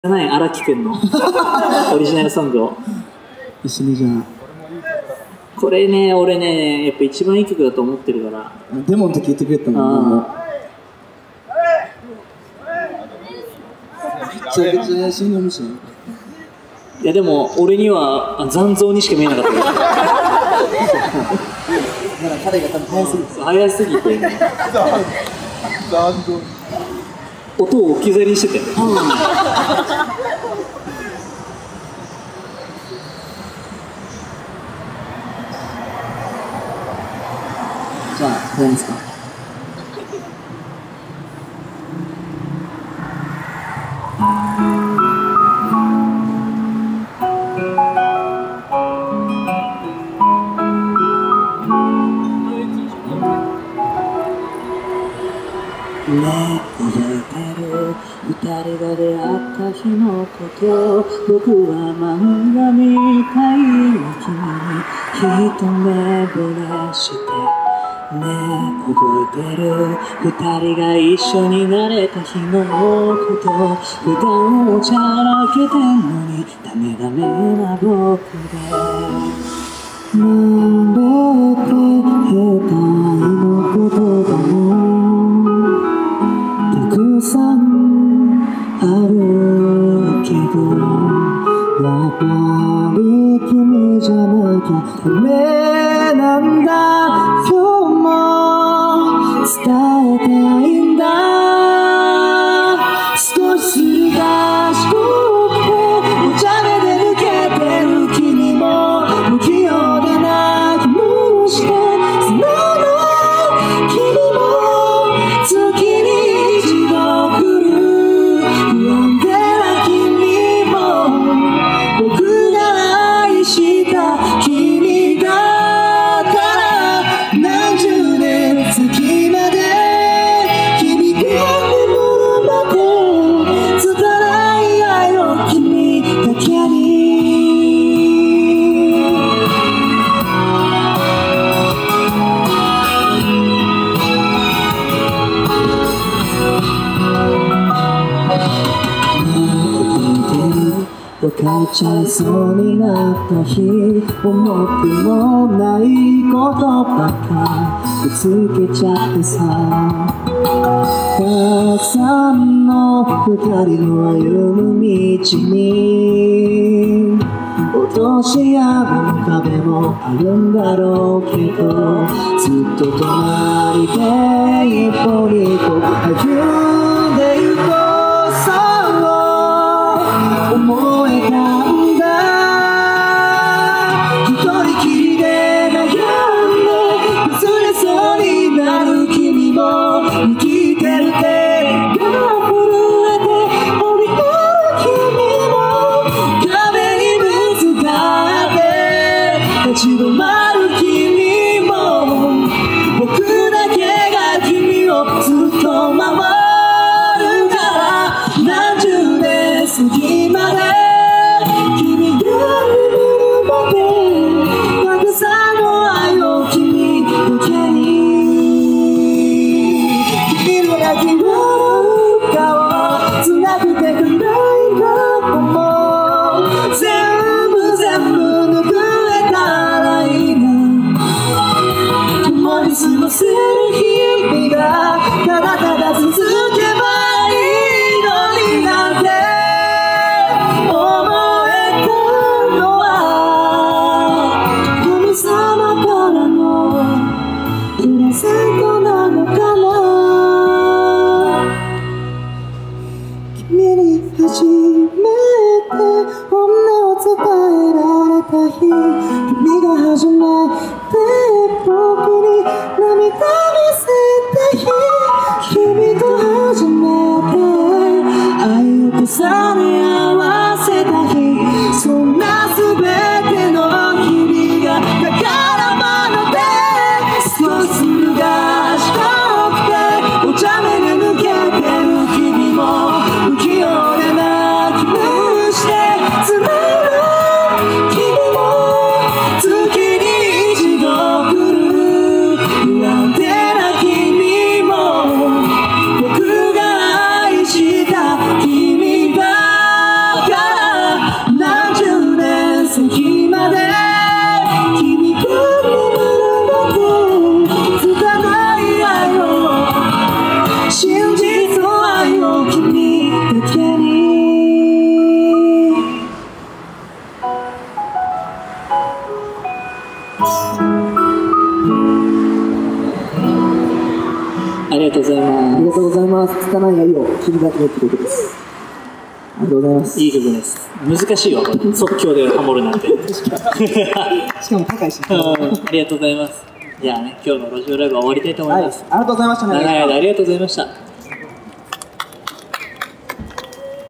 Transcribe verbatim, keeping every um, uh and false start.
ない荒木くんのオリジナルソングを一緒にじゃあこれね俺ねやっぱ一番いい曲だと思ってるからデモの時言ってくれたもんね。めちゃくちゃ死んでほしい。 いやでも俺には残像にしか見えなかったよまだ彼が多分早すぎて早すぎて残像音を置き去りにしてたよ、うん、 じゃあどうですか。 ねえ覚えてる二人が出会った日のこと僕は漫画みたいに君に一目惚れしてねえ覚えてる二人が一緒になれた日のこと普段おちゃらけてんのにダメダメな僕で慣れて下手の言葉もたくさんあるけどやっぱり君じゃなきゃダメなんだ今日も伝えたいんだ少しすがしくてお茶目で抜けてる君も不器用で泣きもしてその君も月に一度来る不安でな君も僕が愛した君だから何十年先まで君が眠るまで拙い愛を君だけに別れちゃいそうになった日思ってもないことばっかぶつけちゃってさたくさんの二人の歩む道に落とし穴も壁もあるんだろうけどずっと隣で一歩二歩歩んでゆこう思えたんだ一人きりで悩んで崩れそうになる君も生きてる手が震えて降りた君も壁にぶつかって立ち止まる君も僕だけが君をずっと守るから何十年過ぎまで君が眠るまでたくさんの愛を君だけに君の泣き笑う顔辛くて暗い過去も全部全部拭えたらいいな共に過ごせる日々がただただ続けばいいのになんて思えたのは神様からのプレゼントなのかな君に初めて本音を伝えられた日君が初めて僕に涙見せた日君と初めて愛を重ね合わせた日そんな全ての日々が宝物で少しがしたくてお茶目で抜けてる君も不器用で泣きむしてつらい君も月に一度来る不安でな君も僕が愛した君だがとうございあまりがとうございます。拙い愛を君だけにってことです。ありがとうございます。 す。いい曲です。難しいわ、即興でハモるなんて。 しかも高いし。 うん、ありがとうございます。じゃあね、今日の路上ライブは終わりたいと思います。 ありがとうございましたね。 長い間ありがとうございました。